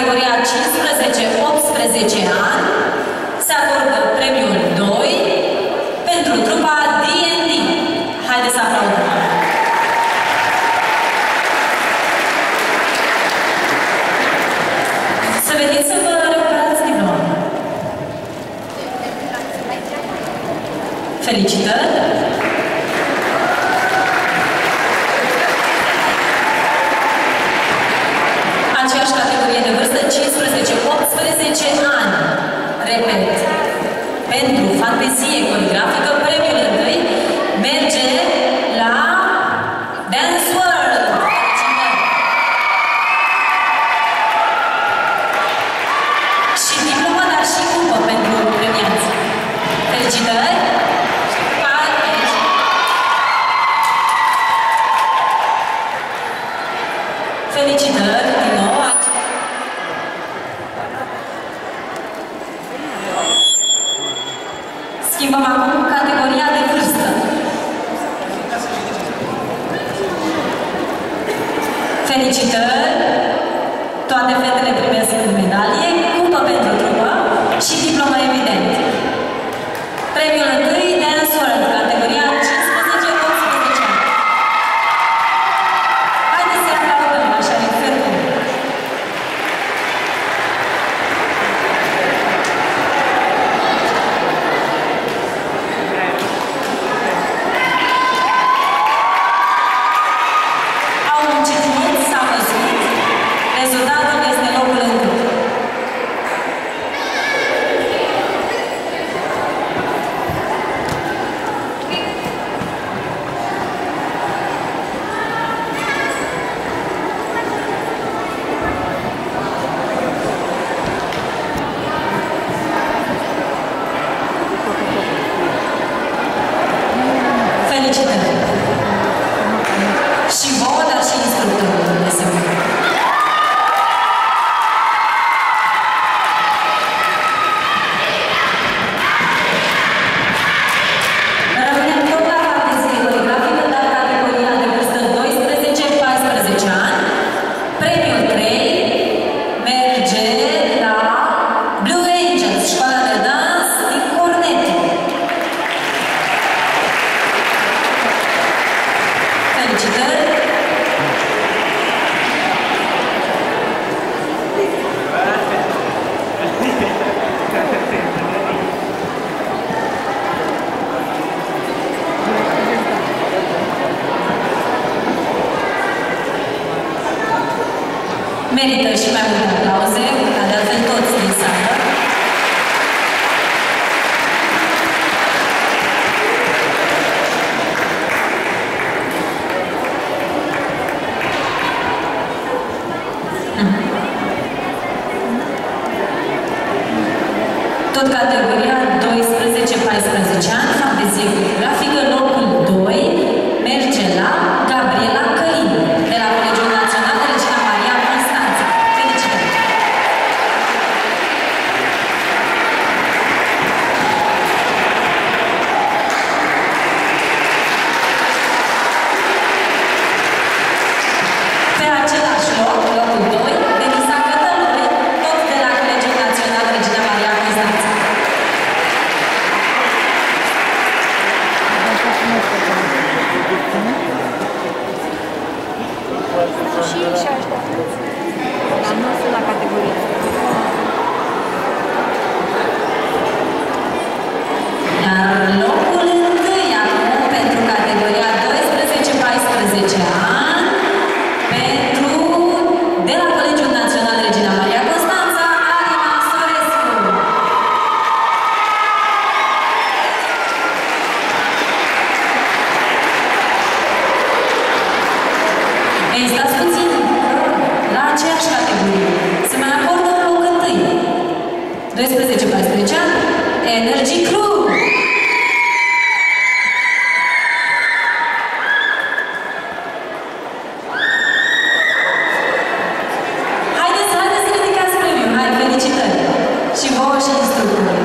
categoria 15-18 ani se acordă premiul 2 pentru trupa D&D. Haideți să aplaudăm! Să veniți să vă recuperați diploma. Felicitări! Aceeași categorie de vârstă, 15-18 ani. Repet, pentru fantezie coreografică, premiul întâi merge la Dance World. Și diploma, dar și cupă pentru premianți. Felicitări! Felicitări din nou! Schimbăm acum categoria de vârstă. Felicitări! Toate fetele primesc medalie, cupă pentru trupă și diplomă, evident. Premiul întâi, Dance World, categoria 15-18 ani. Haideți să aplaudăm așa infernul. Au muncit mult, s-a văzut. Rezultatul este locul întâi. Felicitări! Și vouă, dar și instructorul, deseori. Rămânem tot la fantezie coreografică, dar categoria de vârstă 12-14 ani. Premiul 3 merge la Blue Angels, școala de dans din Corneto. Felicitări! Merită și mai multe aplauze, ca de altfel toți din sală. Tot categoria 12-14 ani, fantezie coreografică, locul 2 merge la Gabriela Călin, de la Colegiul Național de Regina Maria Constanța. Felicitări! Pe același loc, locul 2, Denisa Cătăloi, tot de la Colegiul Național Regina Maria Constanța. Și ăștia. Dar nu sunt la categorie. Iar locul întâi acum pentru categoria 12-14 ani, pentru de la Colegiul Național Regina Maria Constanța, Arina Sorescu. Ei, stați puțin, la aceeași categorie. Se mai acordă un loc întâi. 12-14 ani, Energy Crew. Haideți să ridicați premiul. Hai, felicitări! Și vouă și instructorului.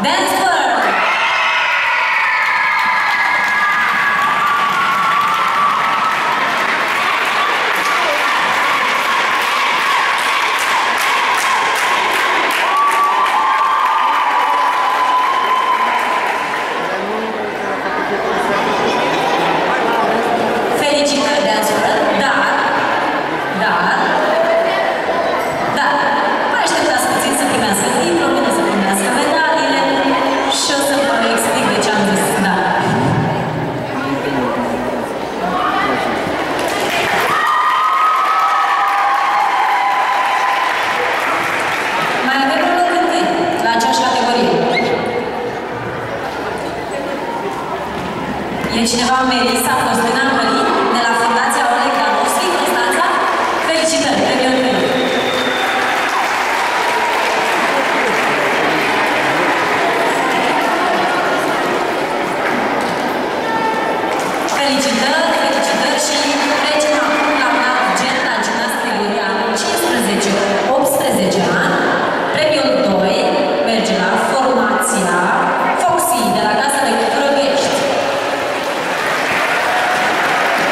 Dance World! Felicitări, Dance World, dar, mai așteptați puțin să primească diplomele, să primească medaliile și o să vă explic de ce am zis da. Mai avem un loc întâi la aceeași categorie. E cineva Melissa Costina Mălin de la Fundația Oleg Danovski, Constanța? Felicitări, premiul întâi. Felicitări și trecem acum la un alt gen, la gimnastică de anul 15-18 ani. Premiul 2 merge la formația Foxy de la Casa de Cultură Viești.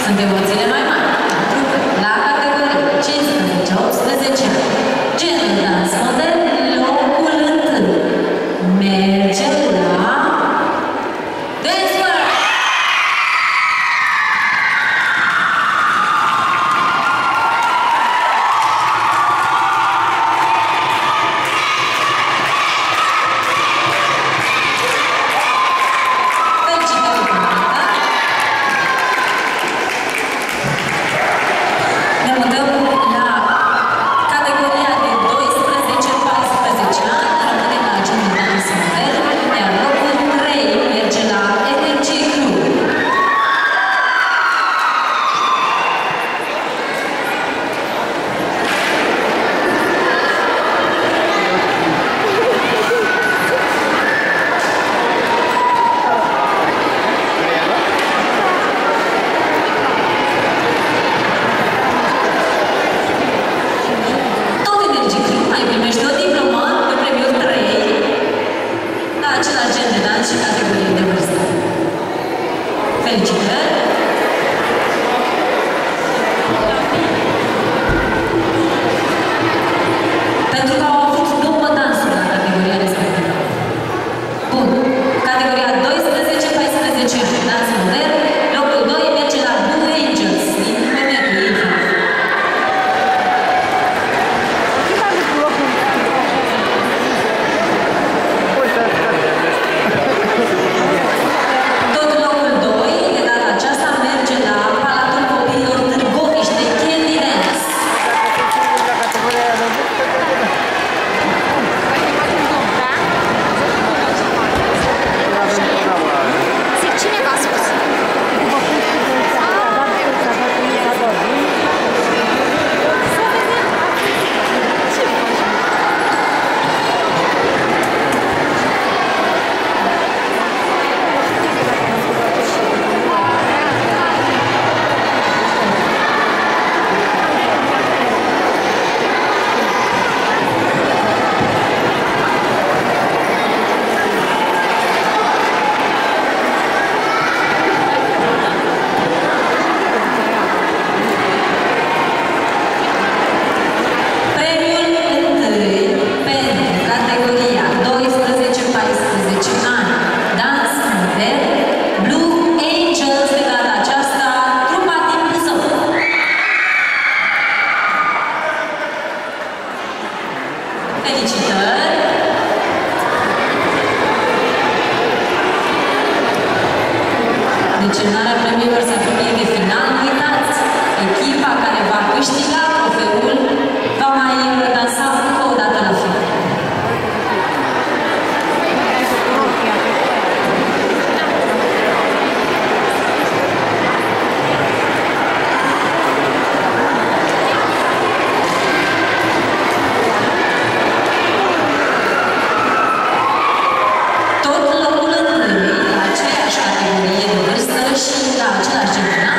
Sunt emoțiile mai mari. La categorie 15-18 ani. Genul dans modern, locul întâi. Merge la Dance World! Felicitări pentru asta! Ne mutăm la categoria de 12-14 ani, rămânem la genul dans modern, iar locul 3 merge la Energy Club. Tot Energy Club mai primește o diplomă pe premiul 3 la același gen de dans și categorie de vârstă. Felicitări! Pentru că au avut două dansuri la categoria respectivă. Bun. Categoria 12-14 ani, dans modern, locul 2 merge la Blue Angels, din momentul Ilfov. Tot locul 2, de data aceasta, merge la Palatul Copiilor Târgoviște, Candy Dance. Cine v-a spus? Premiul întâi pentru categoria 12-14 ani, dans modern, Blue Angels, de data aceasta, trupa din Buzău. Felicitări! Decernarea premiilor se apropie de final. Nu uitați, echipa care va câștiga trofeul va mai dansa încă o dată la final. Tot locul întâi, la aceeași categorie de vârstă și la același gen de